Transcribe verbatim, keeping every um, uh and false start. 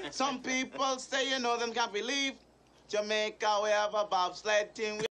Some people say, you know, them can't believe Jamaica, we have a bobsled team.